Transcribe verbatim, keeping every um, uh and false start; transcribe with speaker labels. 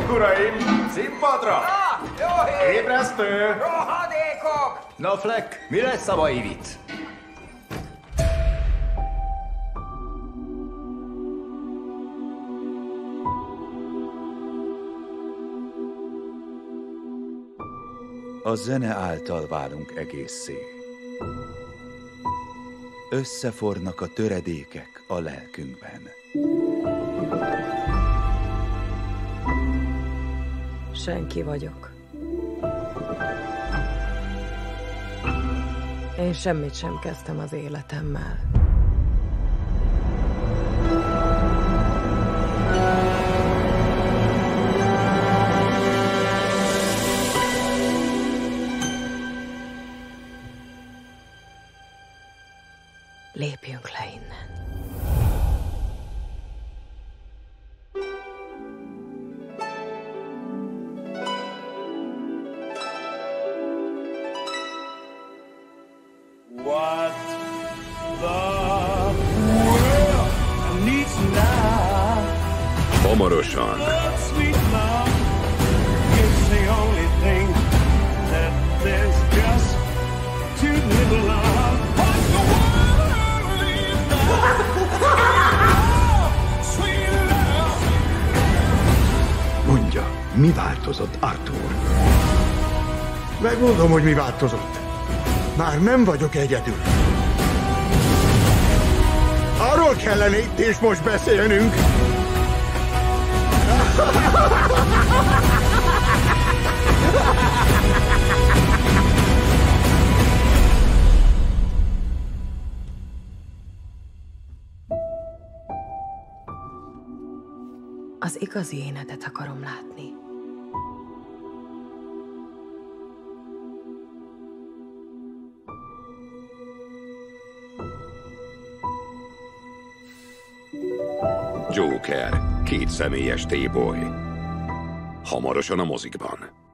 Speaker 1: uraim! Színpadra!
Speaker 2: Na, jó hír!
Speaker 1: Ébresztő!
Speaker 2: Rohadékok!
Speaker 3: Na, Fleck, mi lesz a mai vicc?
Speaker 4: A zene által válunk egészé. Összefornak a töredékek a lelkünkben.
Speaker 5: Senki vagyok. Én semmit sem kezdtem az életemmel. Lépjünk le innen.
Speaker 6: What the world needs now.
Speaker 7: Hamarosan.
Speaker 6: Sweet love is the only thing that there's just too little of. What the world needs now. Sweet love.
Speaker 8: Mondja, mi változott, Arthur? Megmondom, hogy mi változott. Már nem vagyok egyedül. Arról kellene itt és most beszélnünk.
Speaker 5: Az igazi énedet akarom látni.
Speaker 7: Joker, két személyes T-boy. Hamarosan a mozikban.